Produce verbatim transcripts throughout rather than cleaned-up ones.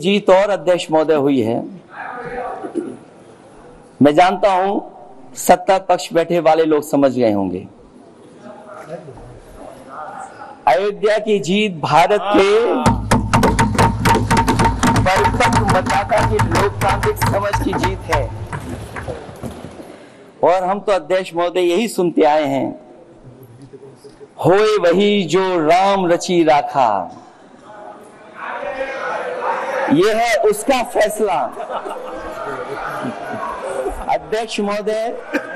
जीत और अध्यक्ष महोदय हुई है। मैं जानता हूं सत्ता पक्ष बैठे वाले लोग समझ गए होंगे। अयोध्या की जीत भारत के परिपक्व मतदाता की लोकतांत्रिक समझ की जीत है और हम तो अध्यक्ष महोदय यही सुनते आए हैं, होए वही जो राम रची राखा। यह है उसका फैसला। अध्यक्ष महोदय,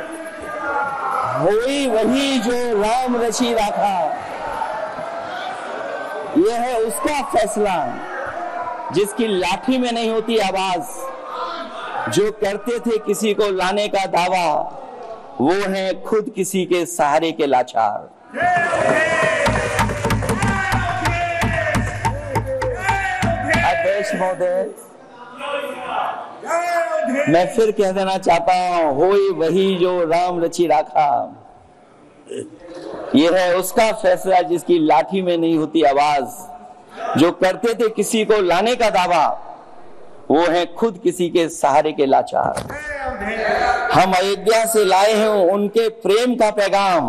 होए वही जो राम रची राखा, यह है उसका फैसला जिसकी लाठी में नहीं होती आवाज। जो करते थे किसी को लाने का दावा, वो है खुद किसी के सहारे के लाचार। अध्यक्ष महोदय, मैं फिर कह देना चाहता हूं, होए वही जो राम रची राखा, यह है उसका फैसला जिसकी लाठी में नहीं होती आवाज। जो करते थे किसी को लाने का दावा, वो है खुद किसी के सहारे के लाचार। हम अयोध्या से लाए हैं उनके प्रेम का पैगाम।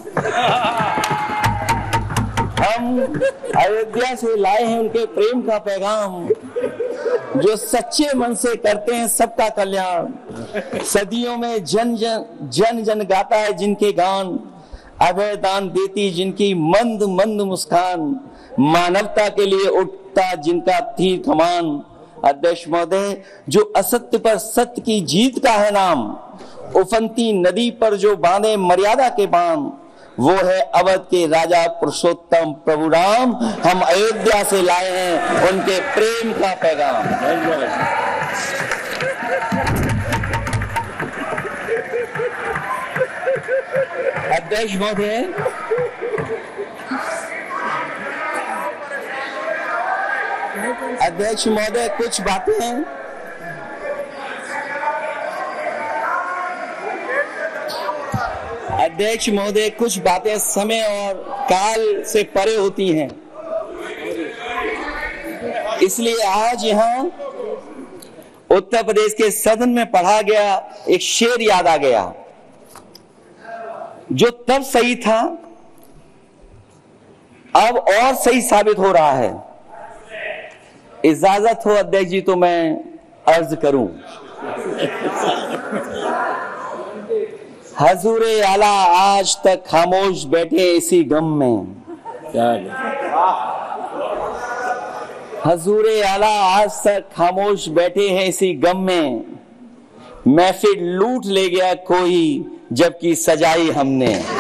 हम अयोध्या से लाए हैं उनके प्रेम का पैगाम, जो सच्चे मन से करते हैं सबका कल्याण। सदियों में जन जन जन जन गाता है जिनके गान, अभय दान देती जिनकी मंद मंद मुस्कान, मानवता के लिए उठता जिनका तीर कमान। अध्यक्ष महोदय, जो असत्य पर सत्य की जीत का है नाम, उफनती नदी पर जो बांधे मर्यादा के बांध, वो है अवध के राजा पुरुषोत्तम प्रभु राम। हम अयोध्या से लाए हैं उनके प्रेम का पैगाम। अध्यक्ष महोदय, अध्यक्ष महोदय कुछ बातें अध्यक्ष महोदय कुछ बातें समय और काल से परे होती हैं, इसलिए आज यहाँ उत्तर प्रदेश के सदन में पढ़ा गया एक शेर याद आ गया, जो तब सही था अब और सही साबित हो रहा है। इजाजत हो अध्यक्ष जी तो मैं अर्ज करूं। हजूरे आला आज तक खामोश बैठे इसी गम में, हजूरे आला आज तक खामोश बैठे हैं इसी गम में। महफिल लूट ले गया कोई जबकि सजाई हमने।